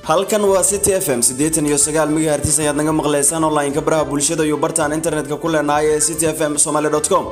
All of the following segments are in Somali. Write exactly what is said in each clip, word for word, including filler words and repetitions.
halkan waa City F M siddeetan iyo sagaal megahertz ayaad naga maqlaysaan online ka baraha bulshada iyo bartaan internetka ku leenahay ee city f m somali dot com.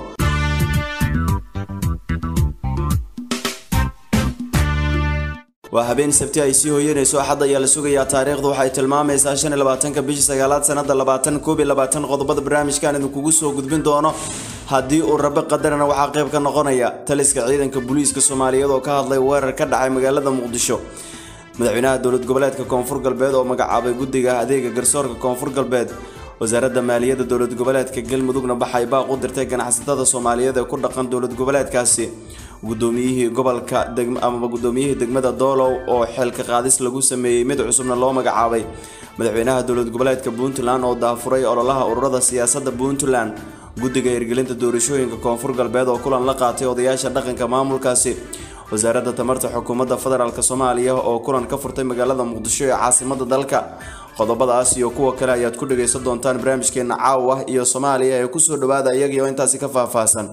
waa habeen sabti ay sii hooyanayso axad ayaa la sugayaa taariikhdu waxay tilmaamaysaa shan iyo labaatanka bishii sagaalaad sanada labaatan koob iyo labaatan qodobada barnaamijkan idin kugu soo gudbin doono haddii uu rabbi qadarana waxaa qayb ka noqonaya taliska ciidanka booliiska Soomaaliyeed oo ka hadlay weerar ka dhacay magaalada Muqdisho. madaxweynaha dowlad goboleedka Koonfur Galbeed oo magacaabay guddiga adeega garsoorka Koonfur Galbeed. wasaaradda maaliyadda dowlad goboleedka Galmudugna baxay baaq u dirtay ganacsatada Soomaaliyeed ee ku dhaqan dowlad goboleedkaasi. gudoomiyihii gobolka degmo ama gudoomiyihii degmada Doolow oo xilka qaadis lagu sameeyay mid cusubna loo magacaabay. madaxweynaha dowlad goboleedka Puntland oo daafuray ololaha ururada siyaasadda Puntland. guddiga hirgelinta doorashooyinka Koonfur Galbeed oo kulan la qaatay odayaasha dhaqanka maamulkaasi. wasaaradda tamarta xukuumadda federaalka Soomaaliya oo kulan ka furtay magaalada Muqdisho ee caasimadda dalka. qodobadaas iyo kuwa kale ayaad ku dhageysan doontaan barnaamijkeena caawa iyo Soomaaliya ee ku soo dhawaada iyaga iyo intaasi ka faahfaahsan.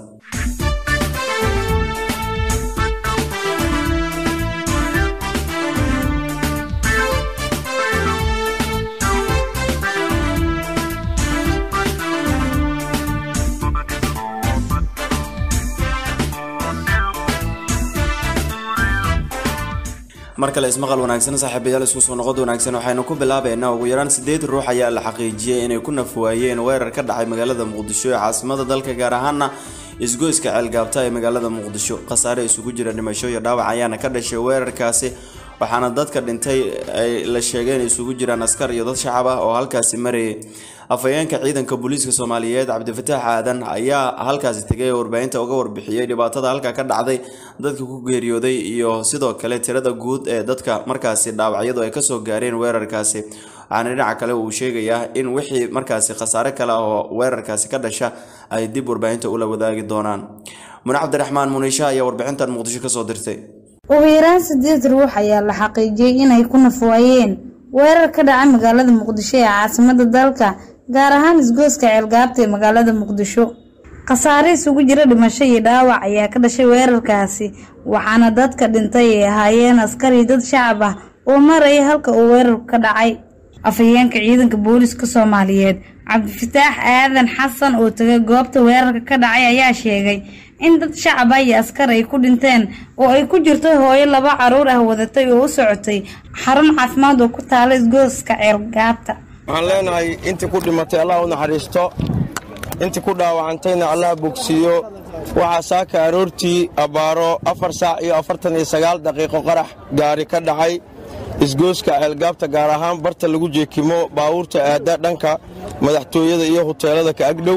markale ismaqal wanaagsan saaxiibayaal isku soo noqod wanaagsan waxaynu ku bilaabeynaa ugu yaraan sideed ruux ayaa la xaqiijiyay inay ku nafwaayeen weerar ka dhacay magaalada Muqdisho ee caasimadda dalka gaar ahaan isgoyska Ceelgaabta ee magaalada Muqdisho. qasaare isugu jira dhimasho iyo dhaawac ayaana ka dhashay weerarkaasi waxaana dadka dhintay ay la sheegeen isugu jiraan askar iyo dad shacab ah oo halkaasi marayay. afayeenka ciidanka booliiska Soomaaliyeed Cabdifataax Aadan ayaa halkaasi tagay warbaahinta uga warbixiyay dhibaatada halka ka dhacday dadka ku geeriyooday iyo sidoo kale tirada guud ee dadka markaasi dhaawacyadu ay ka soo gaareen weerarkaasi. waxaana dhinaca kale uu sheegayaa in wixii markaasi khasaare kale oo weerarkaasi ka dhasha ay dib warbaahinta ula wadaagi doonaan. Muna Cabdiraxmaan Munisha ayaa warbixintan Muqdisho ka soo dirtay. ugu yaraan sideed ruux ayaa la xaqiijiyay inay ku nafwaayeen weerar ka dhacay magaalada Muqdisho ee caasimadda dalka gaar ahaan isgoyska Ceelgaabta ee magaalada Muqdisho. qasaare isugu jira dhimasho iyo dhaawac ayaa ka dhashay weerarkaasi waxaana dadka dhintay ay ahaayeen askar iyo dad shacab ah oo marayay halka uu weerarku ka dhacay. afayeenka ciidanka booliiska Soomaaliyeed Cabdifataax Aadan Xasan oo tagay goobta weerarka ka dhacay ayaa sheegay in dad shacab ah iyo askar ay ku dhinteen oo ay ku jirto hooyo laba caruur ah wadatay oo u socotay xarun caafimaad oo ku taala isgoyska Ceelgaabta. waxaan leenahay intii ku dhimatay Allah u naxariisto intii ku dhaawacantayna Allah bogsiyo. waxaa saaka aroortii abaaro afar saac iyo afartan iyo sagaal daqiiqo qarax gaari ka dhacay isgoyska Ceelgaabta gaar ahaan barta lagu jeekimo baabuurta aada dhanka madaxtooyada iyo hoteelada ka agdhow.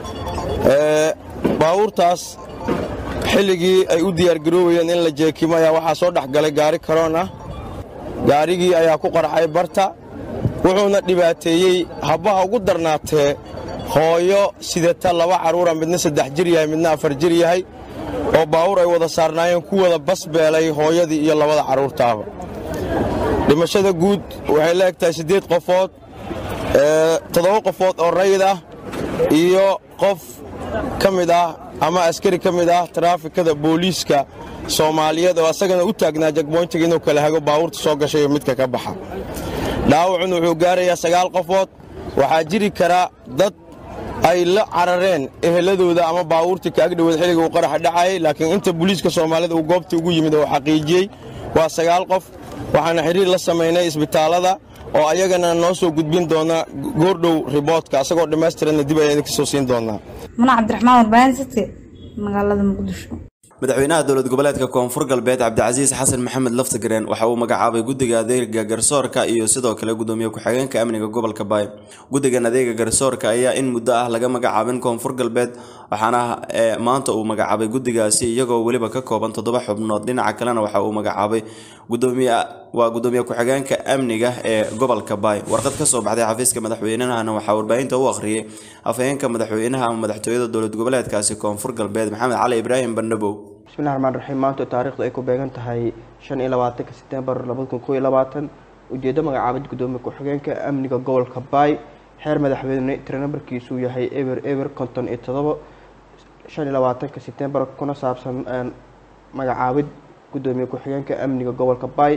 ee baabuurtaas xilligii ay u diyaar garoobeen in la jeekimo ayaa waxaa soo dhaxgalay gaari karoon ah. gaarigii ayaa ku qarxay barta wuxuuna dhibaateeyey habbaha ugu darnaatee hooyo sidata laba caruura midna saddex jir yahay midna afar jir yahay oo baawur ay wada saarnaayeen ku wada basbeelay hooyadii iyo labada caruurtaaba. dhimashada guud waxay la egtahay siddeed qofood toddoba qofood oo rayid ah iyo qof ka mid ah ama askari ka mid ah taraafikada booliiska Soomaaliyeed oo asagana u taagnaa jagboontiga inuu kala hago baawurta soo gashay midka ka baxa. dhaawacuna wuxuu gaarayaa sagaal qofood. waxaa jiri kara dad ay la carareen eheladooda ama baawurta ka agdhow xilliga uu qarax dhacay laakiin inta booliiska Soomaaliyeed uu goobta ugu yimid oo xaqiijiyay waa sagaal qof. waxaana xiriir la sameynay isbitaalada oo ayagana noo soo gudbin doona goordhow riboodka asagoo dhameystiran dib ayaan ka soo siin doonaa. Muna Cabdiraxmaan warbaahin City magaalada Muqdisho. madaxweynaha dowlad goboleedka Koonfur Galbeed Cabdicasiis Xasan Maxamed Laftagareen waxa uu magacaabay guddiga adeega garsoorka iyo sidoo kale gudoomiye ku-xigeenka amniga gobolka Baay. guddigan adeega garsoorka ayaa in muddo ah laga magacaabin Koonfur Galbeed waxaana maanta uu magacaabay guddigaasi iyagoo waliba ka kooban toddoba xubnood. dhinaca kalena waxa uu magacaabay gudoomiye waa gudoomiye ku-xigeenka amniga ee gobolka Baay. warqad ka soo baxday xafiiska madaxweynahana waxa warbaahinta u akhriyay afayeenka madaxweynaha ama madaxtooyada dowlad goboleedkaasi Koonfur Galbeed Maxamed Cali Ibraahim Bandhabow. bismillaahir rahmaanir rahiim. maanta taariikhdu ay ku beegan tahay shan iyo labaatanka Sebtembar laba kun iyo labaatan ujeedo magacaabid gudoomiye ku-xigeenka amniga gobolka Baay xeer madaxweyne tiro nambarkiisu yahay eber eber konton iyo toddoba shan iyo labaatanka Sebtembar kuna saabsan magacaabid gudoomiye ku-xigeenka amniga gobolka Baay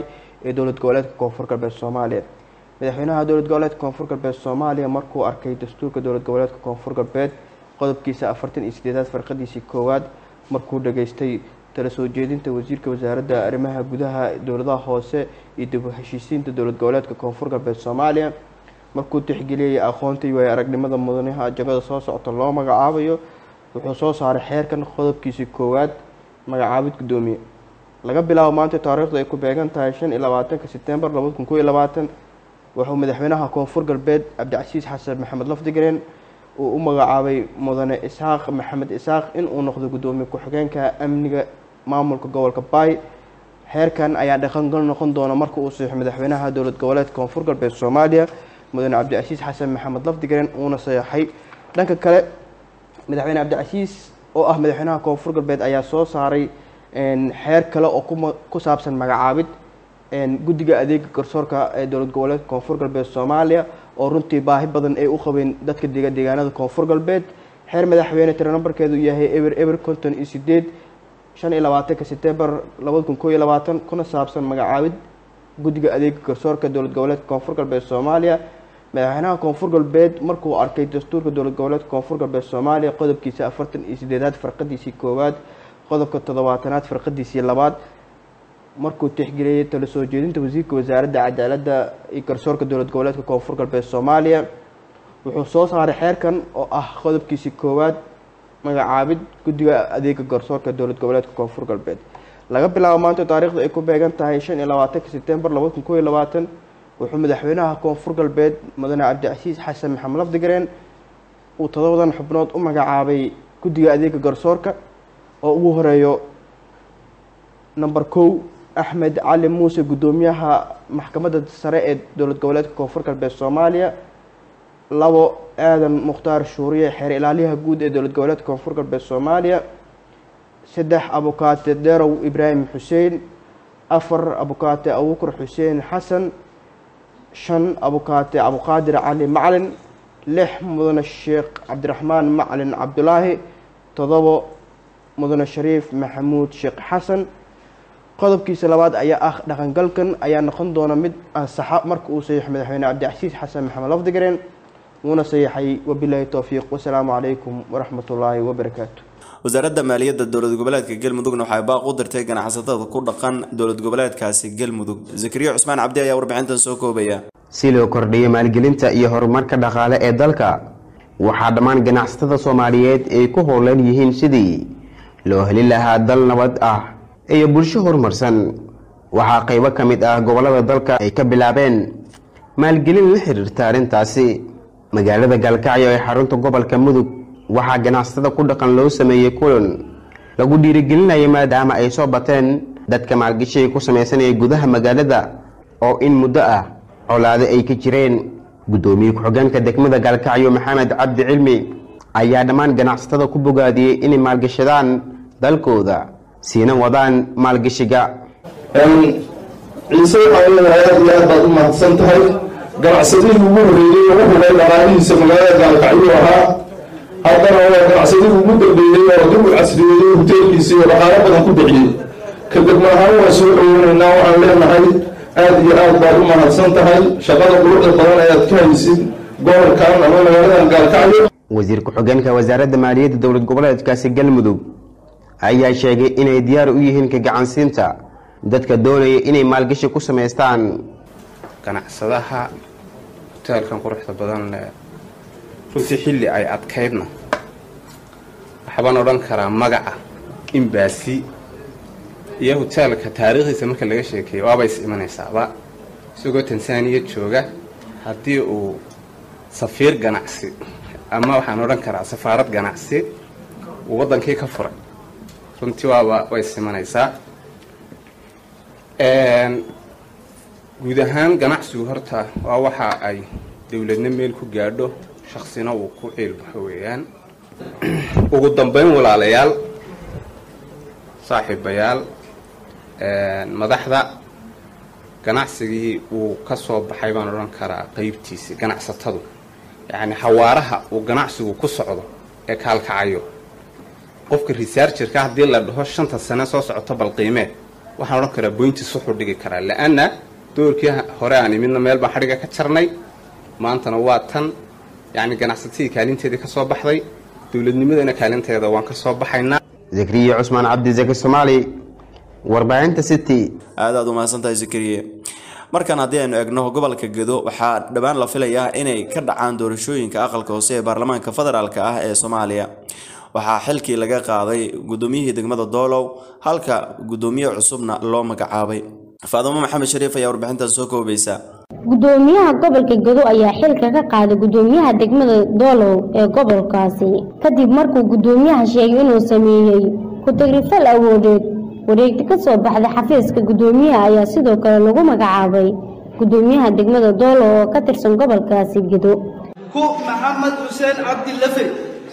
ee dowlad goboleedka koonfur galbeed soomaaliya. madaxweynaha dowlad goboleedka koonfur galbeed soomaaliya markuu arkay dastuurka dowlad goboleedka koonfur galbeed qodobkiisa afartan iyo sideedaad farqadiisii koowaad, markuu dhageystay tala soo jeedinta wasiirka wasaaradda arrimaha gudaha dowladaha hoose iyo dib u heshiisiinta dowlad goboleedka koonfur galbeed soomaaliya, markuu tixgeliyay aqoonta iyo aragnimada mudanaha jagada soo socota loo magacaabayo, wuxuu soo saaray xeerkan qodobkiisii koowaad magacaabid gudoomiye. laga bilaabo maanta taariikhdu ay ku beegan tahay shan iyo labaatanka Sebtembar laba kun iyo labaatan, wuxuu madaxweynaha koonfur galbeed Cabdicasiis Xasan Maxamed Lafdigareen uu u magacaabay mudane Isaaq Maxamed Isaaq in uu noqdo gudoomiye ku-xigeenka amniga maamulka gobolka Bay. xeerkan ayaa dhaqan gal noqon doona marka uu saxiixo madaxweynaha dowlad goboleedka koonfur galbeed Soomaaliya mudane Cabdicasiis Xasan Maxamed Lafdigareen uuna saxiixay. dhanka kale madaxweyne Cabdicasiis oo ah madaxweynaha koonfur galbeed ayaa soo saaray xeer kale oo ku saabsan magacaabid guddiga adeega garsoorka ee dowlad goboleedka koonfur galbeed Soomaaliya oo runtii baahi badan ay u qabeen dadka deegaanada koonfur galbeed. xeer madaxweyne tiro nambarkeedu yahay eber eber konton iyo sideed shan iyo labaatanka Sebtembar laba kun iyo labaatan kuna saabsan magacaabid guddiga adeega garsoorka dowlad goboleedka koonfur galbeed Soomaaliya. madaxweynaha koonfur galbeed markuu arkay dastuurka dowlad goboleedka koonfur galbeed Soomaaliya qodobkiisa afartan iyo sideedaad farqadiisii koowaad, qodobka toddobaatanaad farqadiisii labaad, markuu tixgeliyay tala soo jeedinta wasiirka wasaaradda cadaaladda iyo garsoorka dowlad goboleedka koonfur galbeed Soomaaliya, wuxuu soo saaray xeerkan oo ah qodobkiisii koowaad magacaabid guddiga adeega garsoorka dowlad goboleedka koonfur galbeed. laga bilaabo maanta taariikhdu ay ku beegan tahay shan iyo labaatanka Sebtembar laba kun iyo labaatan, wuxuu madaxweynaha koonfur galbeed mudane Cabdicasiis Xasan Maxamed Lafdigareen uu todobadan xubnood u magacaabay guddiga adeega garsoorka oo ugu horeeyo number kow Axmed Cali Muuse gudoomiyaha maxkamadda sare ee dowlad goboleedka koonfur galbeed Soomaaliya, labo Aadan Mukhtaar Shuuriye xeer ilaaliyaha guud ee dowlad goboleedka koonfur galbeed Soomaaliya, saddex abukaate Derow Ibraahim Xuseen, afar abukaate Abuukar Xuseen Xasan, shan abukaate Cabdiqaadir Cali Macalin, lix mudane Sheekh Cabdiraxmaan Macalin Cabdulaahi, todobo mudane Shariif Maxamuud Sheekh Xasan. qodobkiisa labaad ayaa ah dhaqangalkan ayaa noqon doona mid ansaxa marka uu saxiixo madaxweyne Cabdicasiis Xasan Maxamed Lafdigareen wuuna saxiixay. wabilaahi tawfiiq, wasalaamu calaykum waraxmatullaahi wabarakaatu. wasaaradda maaliyadda dowlad goboleedka galmudugna waxay baaq u dirtay ganacsatada ku dhaqan dowlad goboleedkaasi galmudug. Zakariya Cusmaan Cabdi ayaa warbixintan soo koobaya. si loo kordhiyo maalgelinta iyo horumarka dhaqaale ee dalka, waxaa dhammaan ganacsatada Soomaaliyeed ay ku howlan yihiin sidii loo heli lahaa dal nabad ah iyo bulsho horumarsan. waxaa qaybo ka mid ah gobolada dalka ay ka bilaabeen maalgelin la xiriirta arrintaasi. magaalada Gaalkacyo ee xarunta gobolka Mudug waxaa ganacsatada ku dhaqan loo sameeyay kulan lagu dhiirigelinayo maadaama ay soo bateen dadka maalgashiga ku sameysanaya gudaha magaalada oo in muddo ah colaade ay ka jireen. gudoomiye ku-xigeenka degmada Gaalkacyo Maxamed Cabdi Cilmi ayaa dhammaan ganacsatada ku bogaadiyey inay maalgashadaan dalkooda siina wadaan maalgashiga. ciise waxaa leedahay aad iyo aad baad u mahadsan tahay. ganacsadihii ugu horreeyey ugu hubay dhaqaalihiisa magaalada Gaalkacyo ahaa, haddana waa ganacsadihii ugu dambeeyey oo dib u casriyeeyey hoteelkiisa iyo dhaqaalo badan ku bixiyey. kadibna ahaan waa soo dhoweynaynaa, waxaan leenahay aad iyo aad baad u mahadsan tahay shaqada quruxda badan ayaad ka haysid gobolkan ama magaaladan Gaalkacyo. wasiir ku-xigeenka wasaaradda maaliyadda dowlad goboleedkaasi galmudug ayaa sheegay inay diyaar u yihiin ka gacansiinta dadka doonaya inay maalgashi ku samaystaan. ganacsadaha hoteelkan quruxda badan leh runtii xilli ay adkaydna waxbaan odhan karaa magaca imbaasi iyo hoteelka taariikhdiisa marka laga sheekeeyo waaba is imanaysaaba. isagoo Tansaaniya jooga haddii uu safiir ganacsi ama waxaan odhan karaa safaarad ganacsi uu waddankii ka furay, runtii waaba way is imanaysaa. guud ahaan ganacsigu horta waa waxa ay dowladna meel ku gaadho, shakhsina uu ku ciilbaxo weeyaan. ugu dambeyn walaalayaal, saaxiibayaal, madaxda ganacsigii uu ka soo baxay baan odhan karaa qaybtiisii ganacsatadu, yacni xawaaraha uu ganacsigu ku socdo ee kaalkacayo. qofka researcherka haddii la dhaho shanta sano soo socoto bal qiimee, waxaan odhan karaa boyntiis wuxuu dhigi karaa, la-anna doorkii hore aan imidna meel baan xadhiga ka jarnay maantana waa tan yacni ganacsatii kaalinteedii ka soo baxday dowladnimadana kaalinteeda waan ka soo baxaynaa. zakariya cusmaan cabdi zaki soomaali warbaahinta city. aad aad u mahadsantahay zakariya. markan haddii aynu eegno gobolka Gedo waxaa dhawaan la filayaa inay ka dhacaan doorashooyinka aqalka hoose ee baarlamaanka federaalka ah ee Soomaaliya. waxaa xilkii laga qaaday gudoomiyihii degmada Doolow halka gudoomiye cusubna loo magacaabay. Faadimo Maxamed Shariif ayaa warbixintan soo koobaysa. gudoomiyaha gobolka Gedo ayaa xilka ka qaaday gudoomiyaha degmada Doolow ee gobolkaasi kadib markuu gudoomiyaha sheegay inuu sameeyay ku tagrifal awoodeed. wareegta ka soo baxday xafiiska gudoomiyaha ayaa sidoo kale lagu magacaabay gudoomiyaha degmada Doolow oo ka tirsan gobolkaasi Gedo. ku Maxamed Xuseen Cabdi Lafe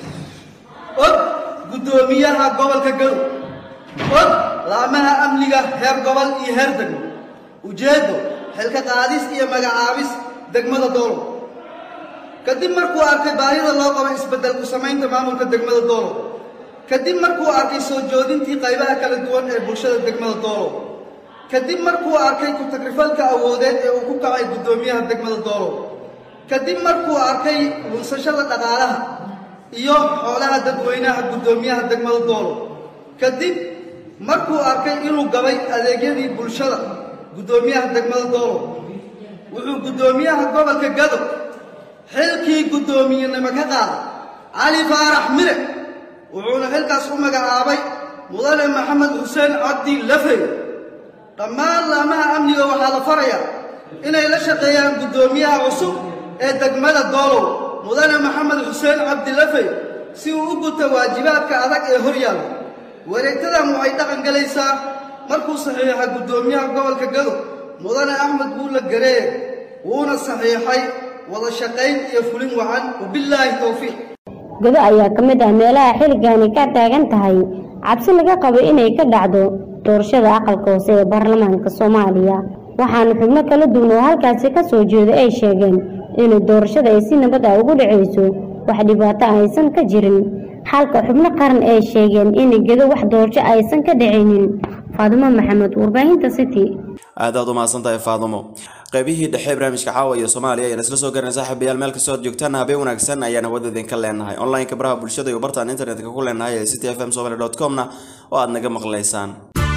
oo gudoomiyaha gobolka Gedo oo laamaha amniga heer gobol iyo heer degmo ujeedo xilka qaadis iyo magacaabis degmada Doolow kadib markuu arkay baahida loo qabo isbedel ku sameynta maamulka degmada Doolow kadib markuu arkay soo joodintii qaybaha kala duwan ee bulshada degmada Doolow kadib markuu arkay ku tagrifalka awoodeed ee uu ku kacay gudoomiyaha degmada Doolow kadib markuu arkay lunsashada dhaqaalaha iyo xoolaha dadweynaha gudoomiyaha degmada Doolow kadib markuu arkay inuu gabay adeegyadii bulshada gudoomiyaha degmada Doolow wuxuu gudoomiyaha gobolka Gedo xilkii gudoomiyenimo ka qaaday Cali Faarax Mire wuxuuna xilkaas u magacaabay mudane Maxamed Xuseen Cabdi Lafe. dhammaan laamaha amniga waxaa la farayaa inay la shaqeeyaan gudoomiyaha cusub ee degmada Doolow mudane Maxamed Xuseen Cabdi Lafe si uu u guto waajibaadka adag ee horyaalla. wareegtadan waxay dhaqan galaysaa markuu saxiixa gudoomiyaha gobolka Gedo mudane Axmed Buule Garee wuuna saxiixay wada shaqayn iyo fulin wacan. wabilaahi tawfiiq. Gedo ayaa ka mid ah meelaha xilligan ka taagan tahay cabsi laga qabo inay ka dhacdo doorashada aqalka hoose ee baarlamaanka Soomaaliya. waxaana xubno kala duwan oo halkaasi ka soo jeeda ay sheegeen in doorashada ay si nabad ah ugu dhaceyso wax dhibaato aysan ka jirin halka xubno qaran ay sheegeen in Gedo wax doorasho aysan ka dhaceynin. Faadimo Maxamed warbaahinta City. aad aad u mahadsantahay Faadimo. qaybihii dhexe barnaamijka caawa iyo Soomaaliya ayaan isla soo garanay saaxiibayaal meel kasta oo joogtaan habeen wanaagsan ayaan wadadeen ka leenahay online-ka baraha bulshada iyo bartaan internetka ku leenahay ee city f m somali dot com na oo aad naga maqlaysaan.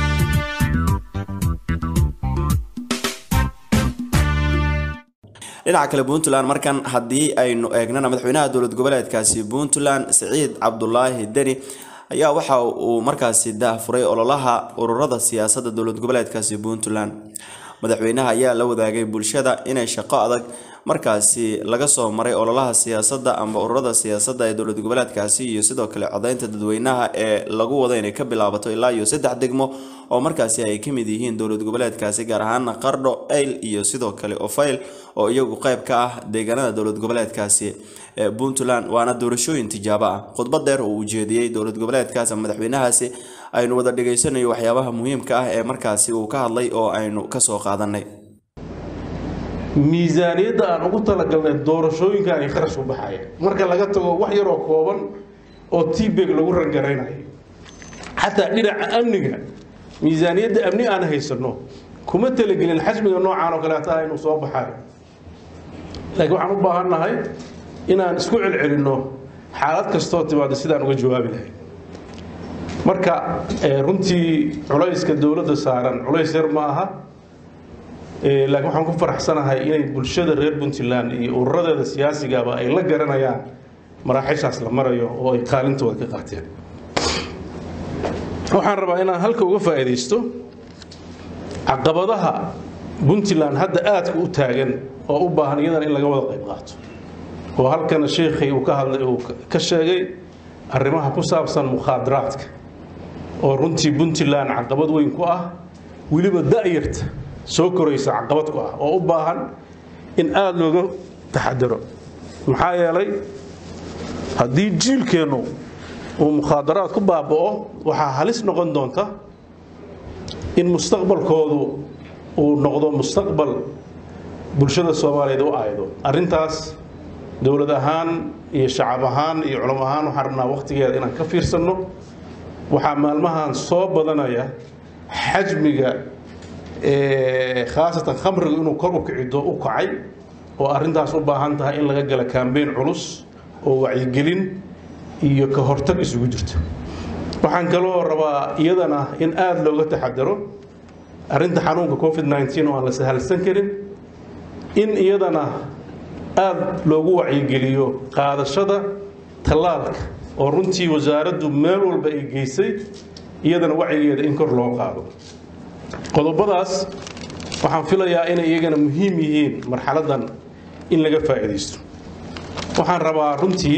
dhinaca kale Puntland markan haddii aynu eegnana madaxweynaha dowlad goboleedkaasi Puntland Siciid Cabdulaahi Deni ayaa waxa uu markaasi daahfuray ololaha ururada siyaasadda dowlad goboleedkaasi Puntland. madaxweynaha ayaa la wadaagay bulshada inay shaqo adag markaasi laga soo maray ololaha siyaasadda ama ururada siyaasadda ee dowlad goboleedkaasi iyo sidoo kale codeynta dadweynaha ee lagu wada inay ka bilaabato ilaa iyo saddex degmo oo markaasi ay ka mid yihiin dowlad goboleedkaasi gaar ahaan Qardho, Eyl iyo sidoo kale Ofayl oo iyagu qayb ka ah deegaanada dowlad goboleedkaasi ee Puntland. waana doorashooyin tijaabo ah. khudbad dheer oo uu jeediyay dowlad goboleedkaasi madaxweynahaasi aynu wada dhageysanayo waxyaabaha muhiimka ah ee markaasi uu ka hadlay oo aynu ka soo qaadanay. miisaaniyadda aan ugu talagalnay doorashooyinka ay kharash u baxayaan marka laga tago wax yar oo kooban oo T-bag lagu rangareynayo xataa dhinaca amniga miisaaniyadda amni aan haysano kuma talagelin xajmiga noocaan oo kale taa inuu soo baxayo. laakiin waxaan u baahannahay inaan isku celcelinno xaalad kastoo timaado sidaan uga jawaabi lahayn. marka runtii culayska dawladda saaran culays yar ma aha. laakiin waxaan ku faraxsanahay inay bulshada reer Puntland iyo ururadeeda siyaasigaaba ay la garanayaan maraaxishaas la marayo oo ay kaalintooda ka qaateen. waxaan rabaa inaan halka uga faa'iideysto caqabadaha Puntland hadda aadka u taagan oo u baahan iyadan in laga wada qayb qaato oo halkan sheekhay uu ka hadlay uu ka sheegay arrimaha ku saabsan mukhaadaraadka oo runtii Puntland caqabad weyn ku ah waliba da'yarta soo koraysa caqabad ku ah oo u baahan in aad looga taxadaro. maxaa yeelay haddii jiilkeenu uu mukhaadaraad ku baaba'o waxaa halis noqon doonta in mustaqbalkoodu uu noqdo mustaqbal bulshada Soomaaliyeed u aaydo. arrintaas dawlad ahaan iyo shacab ahaan iyo culamo ahaan waxaan rabnaa waqtigeeda inaan ka fiirsano. waxaa maalmahan soo badanaya xajmiga khaasatan khamriga inuu kor u kicido u kacay oo arrintaas u baahan tahay in laga gala kambeyn culus oo wacyigelin iyo ka hortag isugu jirto waxaan kaloo rabaa iyadana in aad looga taxadaro arrinta xanuunka covid nineteen oo aan la sahalsan karin in iyadana aad loogu wacyigeliyo qaadashada tallaalka oo runtii wasaaraddu meel walba ay geysay iyadana wacyigeeda in kor loo qaado qodobadaas waxaan filayaa inay iyagana muhiim yihiin marxaladan in laga faa'iidaysto waxaan rabaa runtii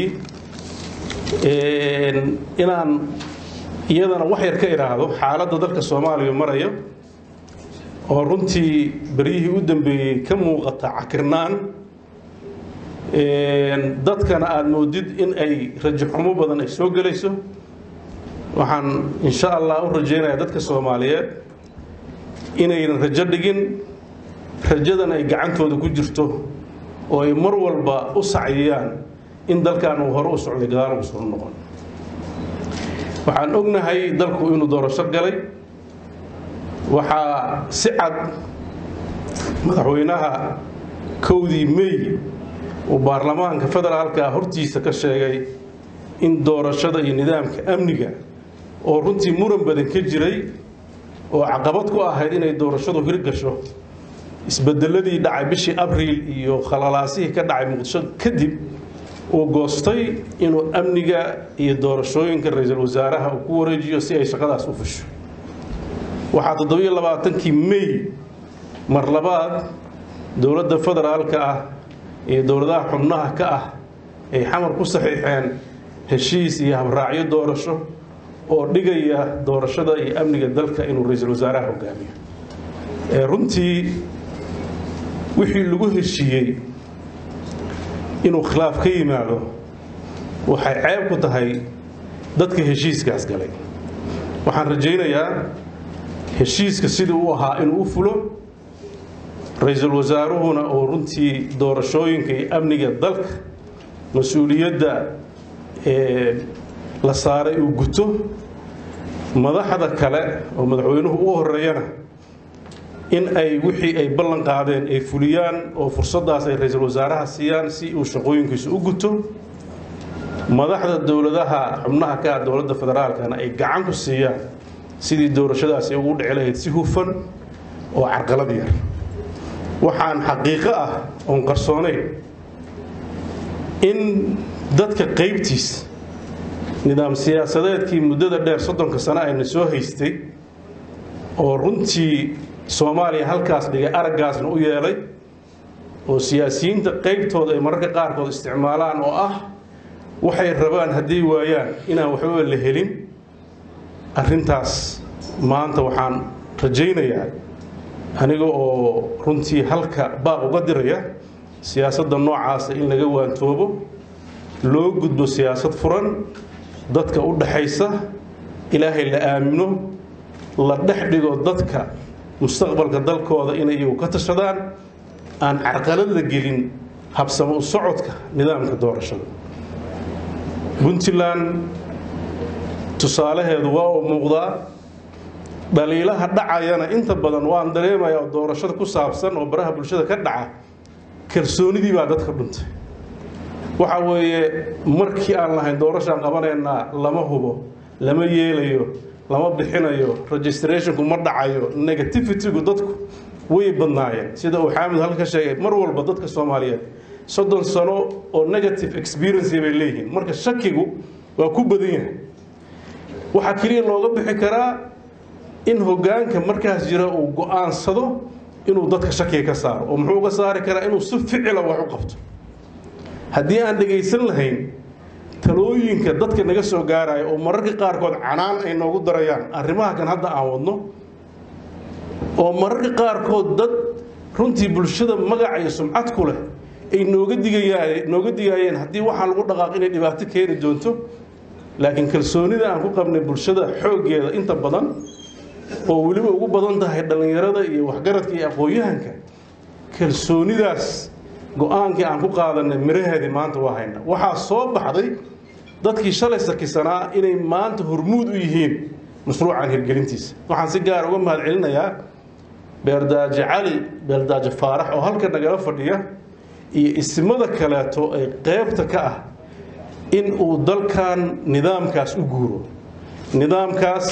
inaan iyadana wax yar ka iraahdo xaaladda dalka Soomaaliya maraya oo runtii bariyihii u dambeeyay ka muuqata cakirnaan dadkana aad moodid in ay rajo xumo badan ay soo galayso waxaan insha Allah u rajeynayaa dadka Soomaaliyeed inaynan rajo dhigin rajadan ay gacantooda ku jirto oo ay mar walba u saciyaan in dalkan uu hore u socdo gadaal u soo noqon waxaan ognahay dalku inuu doorasho galay waxa si cad madaxweynaha kowdii May oo baarlamaanka federaalka hortiisa ka sheegay in doorashada iyo nidaamka amniga oo runtii muran badan ka jiray oo caqabad ku ahayd inay doorashadu hirgasho isbedeladii dhacay bishii Abriil iyo khalalaasihii ka dhacay Muqdisho kadib oo goostay inuu amniga iyo doorashooyinka ra'iisul wasaaraha uu ku wareejiyo si ay shaqadaas u fusho waxa toddoba iyo labaatan-kii May mar labaad dawladda federaalka ah ee dawladaha xubnaha ka ah ay xamar ku saxiixeen heshiis iyo habraacyo doorasho oo dhigaya doorashada iyo amniga dalka inuu ra'iisul wasaaraha hogaamiyo ee runtii wixii lagu heshiiyay inuu khilaaf ka yimaado waxay ceeb ku tahay dadka heshiiskaas galay waxaan rajaynayaa heshiiska sidii uu ahaa inuu u fulo ra'iisul wasaaruhuna oo runtii doorashooyinka iyo amniga dalka mas'uuliyadda ee la saaray uu guto madaxda kale oo madaxweynuhu u horeeyana in ay wixii ay ballan qaadeen ay fuliyaan oo fursadaas ay ra'iisul wasaaraha siiyaan si uu shaqooyinkiisa u guto madaxda dawladaha xubnaha ka dawladda federaalkana ay gacan ku siiyaan sidii doorashadaas ay ugu dhici lahayd si hufan oo carqalad yar waxaan xaqiiqo ah oo qarsoonay in dadka qaybtiis nidaam siyaasadeedkii muddada dheer soddonka sano ayna soo haystay oo runtii Soomaaliya halkaas dhigay araggaasna u yeelay oo siyaasiyiinta qaybtooda ay mararka qaarkood isticmaalaan oo ah waxay rabaan haddii waayaan inaan waxba la helin arrintaas maanta waxaan rajaynayaa aniga oo runtii halka baaq uga diraya siyaasadda noocaas in laga waantoobo loo gudbo siyaasad furan dadka u dhaxaysa ilaahay la aamino la dhex dhigo dadka mustaqbalka dalkooda inay iyagu ka tashadaan aan carqalad la gelin habsamo u socodka nidaamka doorashada Puntland tusaalaheedu waa u muuqdaa dhaliilaha dhacayana inta badan waan dareemayaa doorashada ku saabsan oo baraha bulshada ka dhaca kalsoonidii baa dadka dhuntay waxa weeye markii aan lahayn doorashaan qabanayna lama hubo lama yeelayo lama bixinayo registrationku ma dhacayo negativitygu dadku way badnaayeen sida uu xaamid halka sheegay mar walba dadka Soomaaliyeed soddon sano oo negative experience bay leeyihiin marka shakigu waa ku badan yahay waxa kaliya looga bixi karaa in hogaanka markaas jira uu go'aansado inuu dadka shakiga ka saaro oo muxuu ka saari karaa inuu si ficil ah wax u qabto haddii aan dhageysan lahayn talooyinka dadka naga soo gaaraya oo mararka qaarkood canaan ay noogu darayaan arrimaha kan hadda aan wadno oo mararka qaarkood dad runtii bulshada magac iyo sumcad ku leh ay nooga digayaan nooga digayeen haddii waxaan lagu dhaqaaq inay dhibaato keeni doonto laakiin kalsoonida aan ku qabnay bulshada xoogeeda inta badan oo waliba ugu badan tahay dhalinyarada iyo waxgaradka iyo aqoonyahanka kalsoonidaas go'aankii aan ku qaadanay miraheedii maanta waa hayna waxaa soo baxday dadkii shalay sakisanaa inay maanta hormuud u yihiin mashruucan hirgelintiisa waxaan si gaar uga mahad celinayaa beerdaaje cali beerdaaje faarax oo halka nagala fadhiya iyo ismada kaleeto ay qaybta ka ah in uu dalkan nidaamkaas u guuro nidaamkaas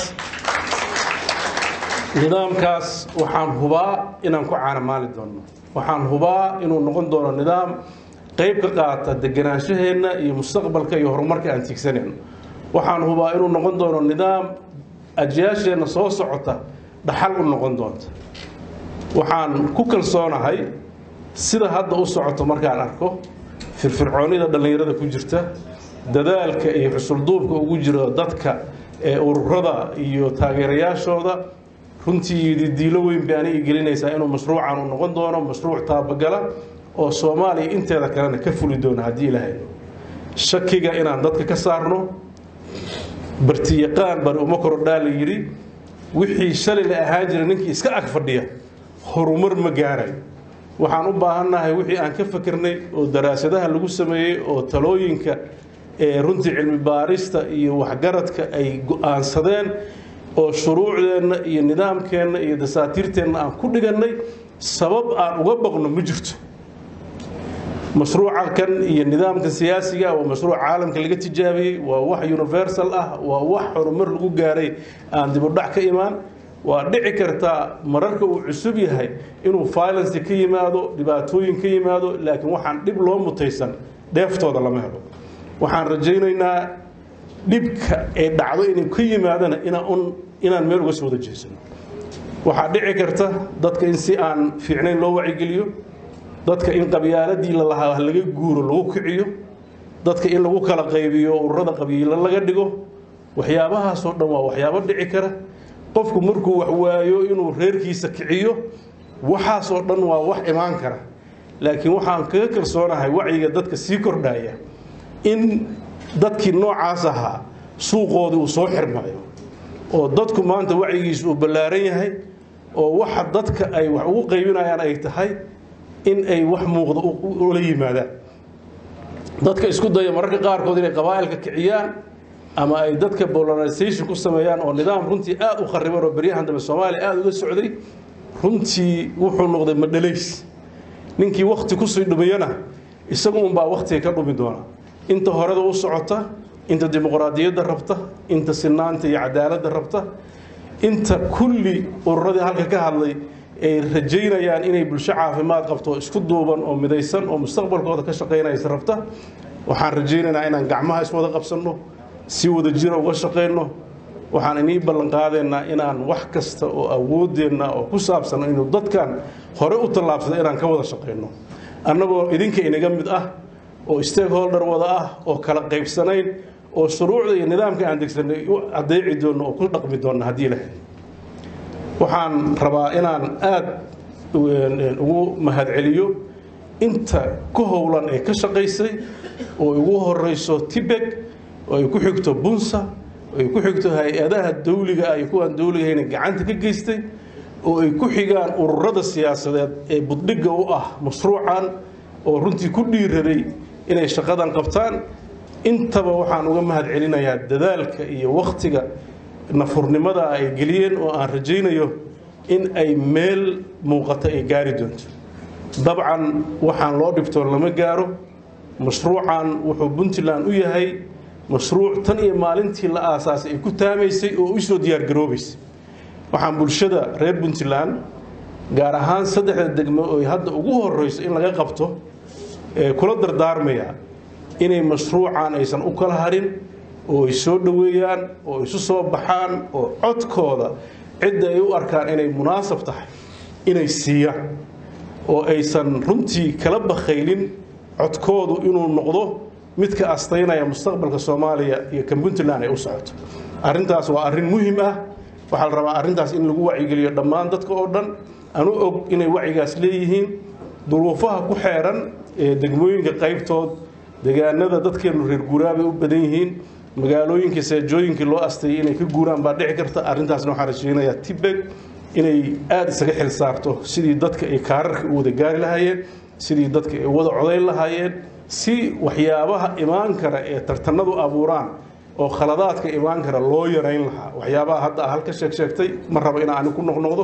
nidaamkaas waxaan hubaa inaan ku caanamaali doono waxaan hubaa inuu noqon doono nidaam qayb ka qaata deganaanshaheena iyo mustaqbalka iyo horumarka aan tiigsanayno waxaan hubaa inuu noqon doono nidaam ajyaasheena soo socota dhaxal u noqon doonta waxaan ku kalsoonahay sida hadda u socoto markaan arko firfircoonida dhallinyarada ku jirta dadaalka iyo xusulduubka ugu jiro dadka ee ururada iyo taageerayaashooda runtii diilo weyn bay aniga gelinaysaa inuu mashruucan u noqon doono mashruuc taabagala oo Soomaaliya inteeda kalena ka fuli doona hadii ilaahay shakiga inaan dadka ka saarno bartiyaqaan bar uma kordhaa la yiri wixii shalay la ahaan jiray ninkii iska ag fadhiya horumar ma gaaray waxaan u baahannahay wixii aan ka fikirnay oo daraasadaha lagu sameeyay oo talooyinka ee runtii cilmi baarista iyo waxgaradka ay go'aansadeen oo shuruucdeena iyo nidaamkeena iyo dasaatiirteena aan ku dhiganay sabab aan uga baqno ma jirto mashruuca kan iyo nidaamka siyaasiga waa mashruuc caalamka laga tijaabiyay waa wax universal ah waa wax horumar lagu gaaray aan dib u dhac ka imaan waa dhici karta mararka uu cusub yahay inuu violence ka yimaado dhibaatooyin ka yimaado laakiin waxaan dhib loo mutaysan dheeftooda lama helo waxaan rajaynaynaa dhibka ee dhacdo inuu ka yimaadana inaan inaan meel uga soo wada jeesano waxa dhici karta dadka in si aan fiicnayn loo wacigeliyo dadka in qabyaaladii la lahaa laga guuro lagu kiciyo dadka in lagu kala qaybiyo ururada qabiilo laga dhigo waxyaabahaas oo dhan waa waxyaabo dhici kara qofku markuu wax waayo inuu reerkiisa kiciyo waxaas oo dhan waa wax imaan kara laakiin waxaan kaga kalsoonahay wacyiga dadka sii kordhaya in dadkii noocaas ahaa suuqooda uu soo xirmayo oo dadku maanta wacyigiisu uu ballaaran yahay oo waxa dadka ay wax ugu qaybinayaan ay tahay in ay wax muuqdo ula yimaadaan dadka isku daya mararka qaarkood inay qabaa'ilka kiciyaan ama ay dadka polarization ku sameeyaan oo nidaam runtii aad u khariban oo bariyahan dambe Soomaaliya aad uga socday runtii wuxuu noqday madhaleys ninkii waqti ku soo dhumayana isagu un baa waqti ka dhumi doona inta horada u socota inta dimuqraadiyadda rabta inta sinaanta iyo cadaaladda rabta inta kulli ururada halka ka hadlay ay rajaynayaan inay bulsho caafimaad qabto isku duuban oo midaysan oo mustaqbalkooda ka shaqeynaysa rabta waxaan rajaynaynaa inaan gacmaha is wada qabsanno si wada jira uga shaqeyno waxaan inii ballan qaadeynaa inaan wax kasta oo awoodeena oo ku saabsan inuu dadkan hore u tallaabsado inaan ka wada shaqeyno annagoo idinka inaga mid ah oo stakeholder wada ah oo kala qaybsanayn oo shuruucda iyo nidaamka aan degsanay u adeeci doono oo ku dhaqmi doono hadii la waxaan rabaa inaan aad ugu mahadceliyo inta ku howlan ee ka shaqaysay oo ugu horeyso Tibek oo ay ku xigto Bunsa oo ay ku xigto hay'adaha dawliga ay ku aan dawliga gacanta ka geystay oo ay ku xigaan ururada siyaasadeed ee budhiga u ah mashruucan oo runtii ku dhiiraday inay shaqadan qabtaan intaba waxaan uga mahadcelinayaa dadaalka iyo waqtiga nafurnimada ay geliyeen oo aan rajaynayo in ay meel muuqata ay gaari doonto dabcan waxaan loo dhibto lama gaaro mashruucan wuxuu Puntland u yahay mashruuc tan iyo maalintii la aasaasay ay ku taamaysay oo u soo diyaar garoobaysay waxaan bulshada reer Puntland gaar ahaan saddexda degmo oo hadda ugu horeyso in laga qabto ee kula dardaarmaya inay mashruucan aysan u kala harin oo ay soo dhaweeyaan oo isu soo baxaan oo codkooda cid ay u arkaan inay munaasab tahay inay siiyaan oo aysan runtii kala bakhaylin codkoodu inuu noqdo midka astaynaya mustaqbalka Soomaaliya iyo kan Puntland ay u socoto arrintaas waa arrin muhiim ah waxa la rabaa arrintaas in lagu wacyi dhammaan dadka oo dhan aanu og inay wacyigaas leeyihiin duruufaha ku xeeran ee degmooyinka qaybtood deegaanada dadkeenu reer guuraaba u badan yihiin magaalooyinka seejooyinka loo astay inay ka guuraan baa dhici karta arrintaasna waxaan rajaynayaa Tibek inay aad isaga xil saarto sidii dadka ay kaararka u wada gaari lahaayeen sidii dadka ay wada codeyn lahaayeen si waxyaabaha imaan kara ee tartanadu abuuraan oo khaladaadka imaan kara loo yareyn lahaa waxyaabaha hadda halka sheeg sheegtay ma rabo in aan ku noqnoqdo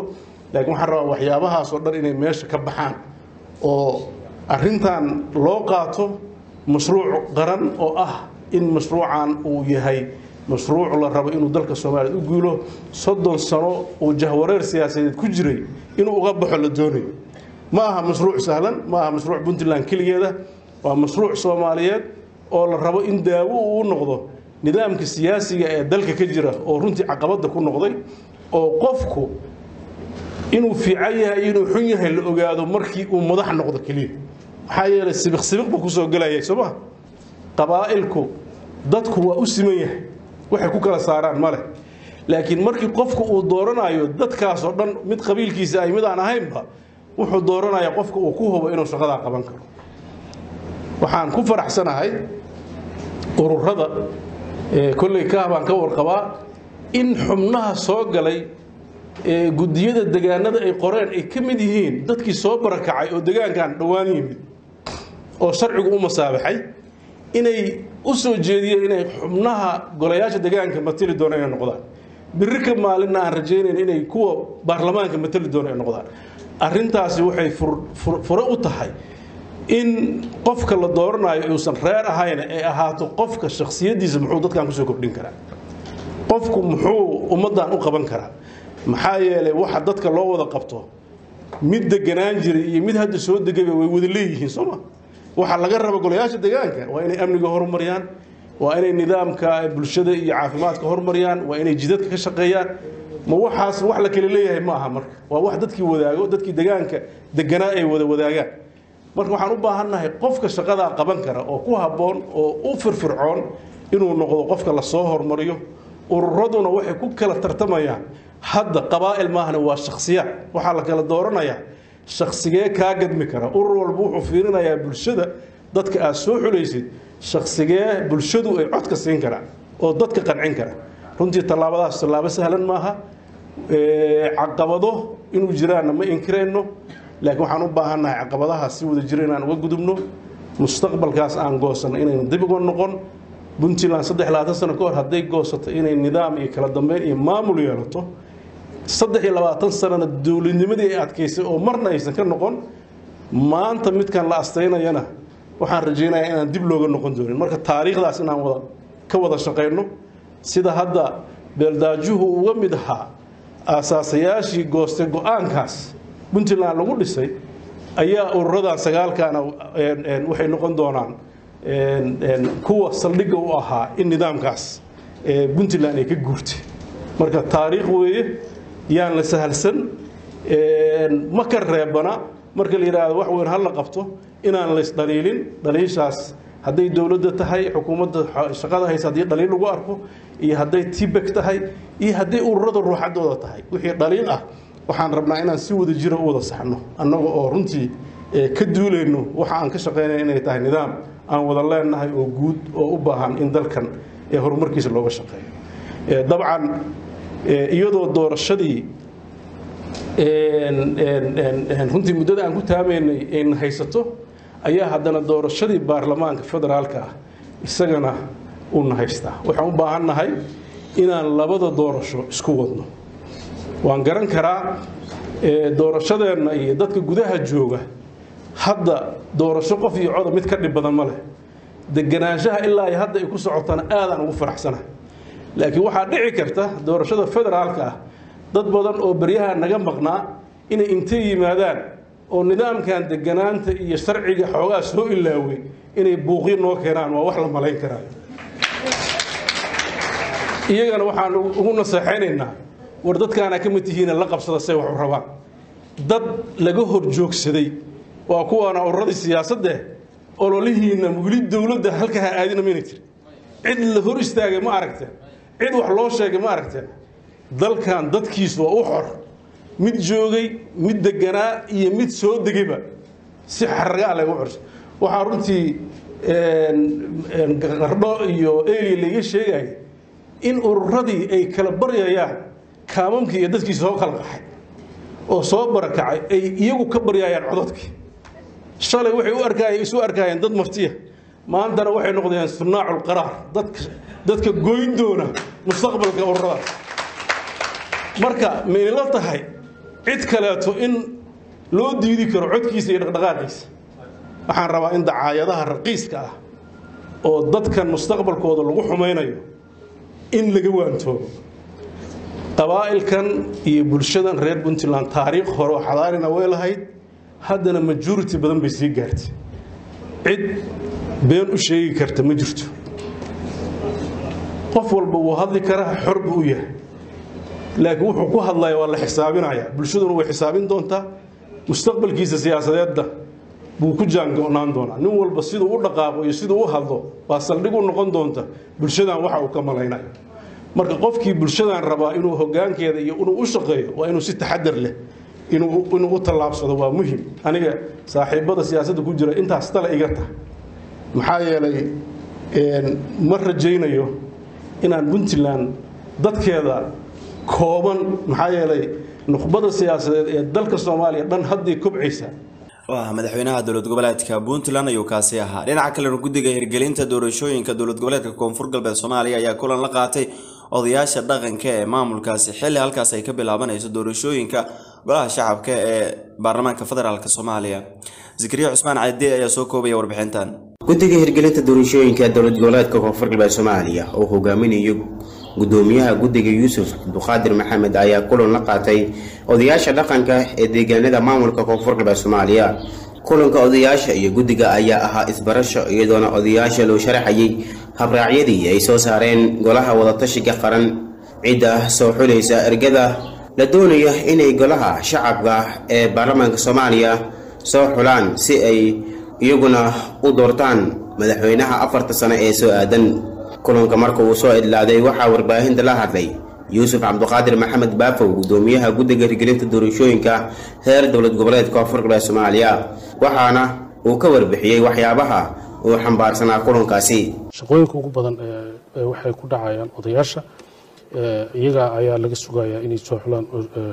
laakiin waxaan rabaa waxyaabahaas oo dhan inay meesha ka baxaan oo arrintan loo qaato mashruuc qaran oo ah in mashruucan uu yahay mashruuc la rabo inuu dalka Soomaaliya u guulo soddon sano oo jahwareer siyaasadeed ku jiray inuu uga baxo la doonayo ma aha mashruuc sahlan ma aha mashruuc Puntland kaligeeda waa mashruuc Soomaaliyeed oo la rabo in daawo uu noqdo nidaamka siyaasiga ee dalka ka jira oo runtii caqabada ku noqday oo qofku inuu fiican yahay inuu xun yahay la ogaado markii uu madax noqdo kaliya waxa yeelay sibiq sibiq buu ku soo galayay Soomaa qabaa'ilku dadku waa u siman yahay waxay ku kala saaraan male laakiin markii qofku uu dooranayo dadkaas oo dhan mid qabiilkiisa ay mid aan ahaynba wuxuu dooranayaa qofka uu ku hubo inuu shaqada qaban karo waxaan ku faraxsanahay ururada ee kulli ka baan ka warqabaa in xubnaha soo galay ee gudiyada deegaanada ay qoreen ay ka mid yihiin dadkii soo barakacay oo deegaankan dhawaan yimid oo sharcigu u masaabaxay inay u soo jeediyeen inay xubnaha golayaasha deegaanka matali doonaan inay noqdaan birrika maalina aan rajeyneen inay kuwa baarlamaanka matali doonaan inay noqdaan arrintaasi waxay fure u tahay in qofka la dooranayo uusan reer ahayn ee ahaato qofka shakhsiyadiisa muxuu dadkan ku soo kordhin karaa qofku muxuu ummadan u qaban karaa maxaa yeelay waxa dadka loo wada qabto mid deganaan jiray iyo mid hadda soo degay way wada leeyihiin Soomaa waxa laga rabo golayaasha deegaanka waa inay amniga horumariyaan waa inay nidaamka bulshada iyo caafimaadka horumariyaan waa inay jidadka ka shaqeeyaan ma waxaas wax la kala leeyahay ma aha marka waa wax dadkii wadaago dadkii deegaanka deganaa ay wada wadaagaan marka waxaan u baahannahay qofka shaqada qaban kara oo ku haboon oo u firfircoon inuu noqdo qofka la soo hormariyo ururaduna waxay ku kala tartamayaan hadda qabaa'il maahna waa shakhsiyaad waxa la kala dooranayaa shakhsigee ka gadmi kara urur walba wuxuu fiirinayaa bulshada dadka aad soo xulaysid shakhsigee bulshadu ay cod ka siin karaan oo dadka qancin kara runtii tallaabadaas tallaabo sahlan maaha ee caqabado inuu jiraan ma inkireyno laakiin waxaan u baahannahay caqabadaha si wada jira inaan uga gudubno mustaqbalkaas aan goosan inaynu dib uga noqon Puntland saddex iyo labaatan sano ka hor hadday goosato inay nidaam iyo kala dambeyn iyo maamul yeelato saddex iyo labaatan sanana dawladnimadii ay adkaysay oo marna aysan ka noqon maanta midkan la asteynayana waxaan rajeynayaa inaan dib looga noqon doonin marka taariikhdaas inaan wada ka wada shaqeyno sida hadda beeldaajuhu uga mid ahaa aasaasiyaashii goostay go'aankaas Puntland lagu dhisay ayaa ururadan sagaalkaana waxay noqon doonaan kuwa saldhigga u ahaa in nidaamkaas Puntland ay ka guurtay marka taariikh weeye yaan la sahalsan ma ka reebana marka la yiraahdo wax weyn hal la qabto inaan la isdaliilin dhaliishaas hadday dawladda tahay xukuumadda shaqada haysa hadii dhaliil lagu arko iyo hadday tibek tahay iyo hadday ururada ruuxadooda tahay wixii dhaliil ah waxaan rabnaa inaan si wada jira u wada saxno annaga oo runtii ka duulayno waxa aan ka shaqeynay inay tahay nidaam aan wada leenahay oo guud oo u baahan in dalkan ee horumarkiisa looga shaqeeyo ee dabcan iyadoo doorashadii een een runtii muddada aan ku taameynay in haysato ayaa haddana doorashadii baarlamaanka federaalka ah isagana uu nahaystaa waxaan u baahannahay inaan labada doorasho isku wadno waan garan karaa doorashadeena iyo dadka gudaha jooga hadda doorasho qof iyo cod mid ka dhib badan ma leh deganaanshaha ilaa ay hadda ay ku socotana aad aan ugu faraxsanahay laakiin waxa dhici karta doorashada federaalka ah dad badan oo bariyaha naga maqnaa inay intay yimaadaan oo nidaamkan deganaanta iyo sharciga xoogaa soo ilaaway inay buuqyo noo keenaan waa wax la malayn karaayo iyagana waxaan ugu naseexaynaynaa war dadkaana ka mid yihiin la qabsada say wax u rabaan dad laga hor joogsaday waa kuwaana ururadii siyaasadda ololihiina wili dawladda halka ha aadina ma jir cid la hor istaagay ma aragteen cid wax loo sheegay ma aragteen dalkan dadkiisu waa u xor mid joogay mid deganaa iyo mid soo degayba si xarraga leh u xor waxa runtii een qardho iyo eeli laga sheegay in ururadii ay kala baryayaan kaamamkii iyo dadkii soo kala qaxay oo soo barakacay ay iyagu ka baryayaan codadkii shalay waxay u arkayeen isu arkayeen dad maftiya maantana waxay noqdeen sunaacul qaraar dadka dadka gooyn doona mustaqbalka ururada marka meelo tahay cid kaleeto in loo diidi karo codkiisa iyo dhaqdhaqaaqiisa waxaan rabaa in dacaayadaha raqiiska ah oo dadkan mustaqbalkooda lagu xumaynayo in laga waantoobo qabaa'ilkan iyo bulshadan reer Puntland taariikh hore oo xadaarina way lahayd haddana majority badan bay sii gaartay cid been u sheegi karta ma jirto qof walba wuu hadli karaa xor buu u yahay laakiin wuxuu ku hadlaya waa la xisaabinaya bulshaduna way xisaabin doontaa mustaqbalkiisa siyaasadeedda buu ku jaango'naan doonaa nin walba siduu u dhaqaaqo iyo siduu u hadlo waa saldhig u noqon doonta bulshadan waxa uu ka malaynayo marka qofkii bulshadan rabaa inuu hoggaankeeda iyo inuu u shaqeeyo waa inuu si taxadar leh inuu inuu u tallaabsado waa muhiim aniga saaxiibada siyaasadda ku jira intaas tala iga tahay maxaa yeelay ma rajaynayo inaan Puntland dadkeeda kooban maxaa yeelay nuqbada siyaasadeed ee dalka Soomaaliya dhan haddii kobcaysa waa madaxweynaha dowlad goboleedka Puntland ayuu kaasi ahaa dhinaca kale guddiga hirgelinta doorashooyinka dowlad goboleedka Koonfur Galbeed Soomaaliya ayaa kulan la qaatay odayaasha dhaqanka ee maamulkaasi xilli halkaas ay ka bilaabanayso doorashooyinka golaha shacabka ee baarlamaanka federaalka Soomaaliya Zikriya Cusmaan Caadi ayaa soo koobaya warbixintan guddiga hirgelinta doorashooyinka dowlad goboleedka Koonfur Galbeed Soomaaliya oo hogaaminayo gudoomiyaha guddiga Yuusuf Abduqaadir Maxamed ayaa kulan la qaatay odayaasha dhaqanka ee deegaanada maamulka Koonfur Galbeed Soomaaliya kulanka odayaasha iyo guddiga ayaa ahaa isbarasho iyadoona odayaasha loo sharaxayay habraacyadii ay soo saareen golaha wadatashiga qaran cida soo xulaysa ergada la doonayo inay golaha shacabka ee baarlamaanka Soomaaliya soo xulaan si ay iyaguna u doortaan madaxweynaha afarta sano ee soo aadan kulanka markuu uu soo idlaaday waxa warbaahinta la hadlay Yuusuf Abduqaadir Maxamed Baafow gudoomiyaha guddiga hirgelinta doorashooyinka heer dowlad goboleedka Koonfur Galbeed Soomaaliya waxaana uu ka warbixiyay waxyaabaha uu xambaarsanaa kulankaasi shaqooyinka ugu badan ee waxay ku dhacayaan odayaasha iyaga ayaa laga sugayaa inay soo xulaan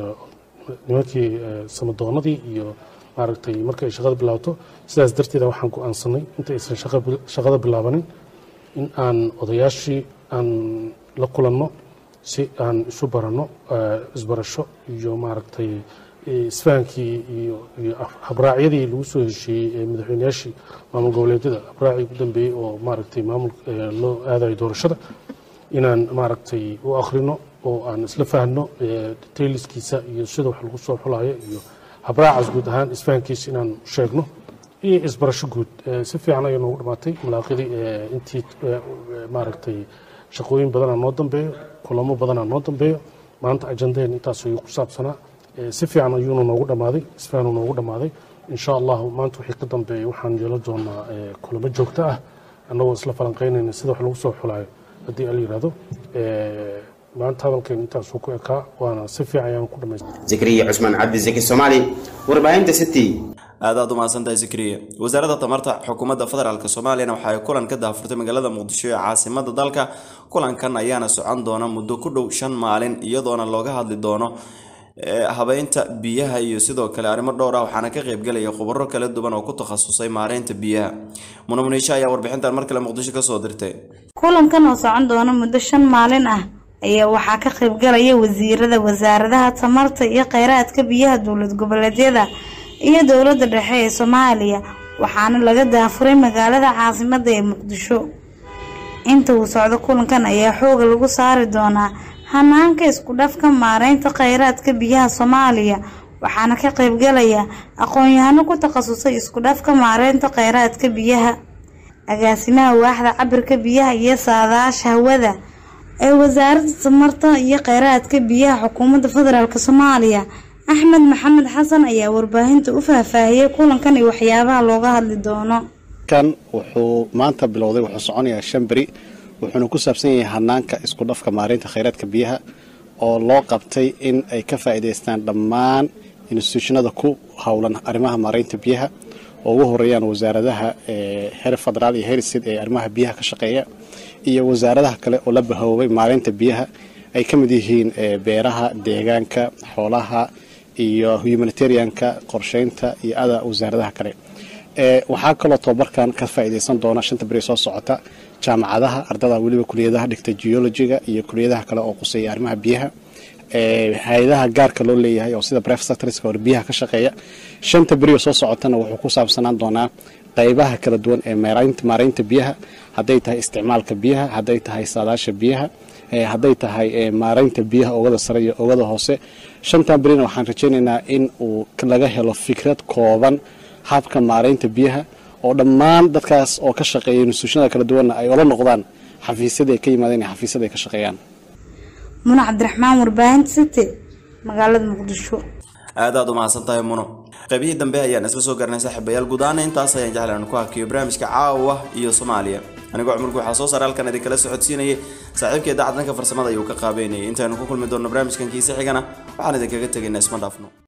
nimankii samadoonadii iyo maaragtay markay shaqada bilaabato sidaas darteed waxaan go'aansanay inta aysan shaqada bilaabanin in aan odayaashii aan la kulanno si aan isu baranno isbarasho iyo maaragtay isfaankii iyo habraacyadii lagu soo heshiiyey ee madaxweynayaashii maamul goboleedyada habraacii ugu dambeeyey oo maaragtay maamul loo aadayo doorashada inaan maaragtay u akhrino oo aan isla fahanno detailskiisa iyo sida wax lagu soo xulayo iyo habraacaas guud ahaan isfahankiisa inaan sheegno iyo isbarasho guud si fiican ayay noogu dhamaatay malaaqidii intii maaragtay shaqooyin badan aan noo dambeeyo kulamo badan aan noo dambeeyo maanta ajandeen intaas ayuu ku saabsanaa si fiican ayuuna noogu dhamaaday isfahan noogu dhamaaday insha Allah maanta wixii ka dambeeyay waxaan yeelan doonaa kulamo joogto ah annagoo isla falanqeynayna sida wax lagu soo xulayo haddii ay yiraahdo maanta hadalkeen intaas ku ekaa waana si fiican ayaan ku dhamaystay Zikriya Cusmaan Cabdi Zaki Soomaali warbaahinta City aad aad u mahadsantahay Zikriya wasaaradda tamarta xukuumadda federaalka Soomaaliya waxa ay kulan ka daafurtay magaalada Muqdisho ee caasimadda dalka kulankan ayaana socon doona muddo ku dhow shan maalin iyadoona looga hadli doono habeynta biyaha iyo sidoo kale arrimo dhowr ah waxaana ka qayb galaya khubaro kala duwan oo ku takhasusay maareynta biyaha Munamunisha ayaa warbixintan mar kale Muqdisho ka soo dirtay kulankan oo socon doona muddo shan maalin ah ayaa waxaa ka qayb galaya wasiirada wasaaradaha tamarta iyo kheyraadka biyaha dowlad goboleedyada iyo dowladda dhexe ee Soomaaliya waxaana laga daafuray magaalada caasimadda ee Muqdisho inta uu socdo kulankan ayaa xoog lagu saari doonaa hanaanka isku dhafka maareynta kheyraadka biyaha Soomaaliya waxaana ka qayb galaya aqoon-yahano ku takhasusay isku dhafka maareynta kheyraadka biyaha agaasimaha waaxda cabirka biyaha iyo saadaasha hawada ee wasaaradda tamarta iyo kheyraadka biyaha xukuumadda federaalka Soomaaliya Axmed Maxamed Xasan ayaa warbaahinta u faahfaahiyay kulankan iyo waxyaabaha looga hadli doono kan wuxuu maanta bilowday wuxuu soconayaa shan bari wuxuuna ku saabsan yahay hanaanka isku dhafka maareynta kheyraadka biyaha oo loo qabtay in ay ka faa'iideystaan dhammaan institutionada ku howlan arrimaha maareynta biyaha oo ugu horeeyaan wasaaradaha heer federaal iyo heer state ee arrimaha biyaha ka shaqeeya iyo wasaaradaha kale oo la bahoobay maareynta biyaha ay ka mid yihiin beeraha deegaanka xoolaha iyo humanitarianka qorsheynta iyo ada wasaaradaha kale ee waxa kale oo tababarkan ka faa'iideysan doona shanta bari soo socota jaamacadaha ardada waliba kuliyadaha dhigta geology-ga iyo kuliyadaha kale oo quseeya arrimaha biyaha hay-adaha gaarka loo leeyahay oo sida private sectorska oo biyaha ka shaqeeya shanta beri oo soo socotana wuxuu ku saabsanaan doonaa qaybaha kala duwan ee maaraynta maaraynta biyaha hadday tahay isticmaalka biyaha hadday tahay saadaasha biyaha hadday tahay maaraynta biyaha oogada sare iyo oogada hoose shantan berina waxaan rajaynaynaa in uu laga helo fikrad kooban habka maaraynta biyaha oo dhammaan dadkaas oo ka shaqeeya institutionada kala duwanna ay ula noqdaan xafiisyada ay ka yimaadeen iyo xafiisyada ay ka shaqeeyaan muno cabdiraxmaan warbaahinta city magaalada muqdisho aad aad u mahadsantahay muno qaybihii dambe ayaan isla soo garanay saaxiibayaal gudaana intaas ayaan jeclaan ku hakiyo barnaamijka caawa iyo Soomaaliya anigoo cumurku waxa soo saaray halkan idin kala socodsiinayay saaxiibkay daacadnka farsamada ayuu ka qaabeynayay intaanu ku kulmi doono barnaamijkan kiisa xigana waxaan idin kaga tagaynaa isma dhaafno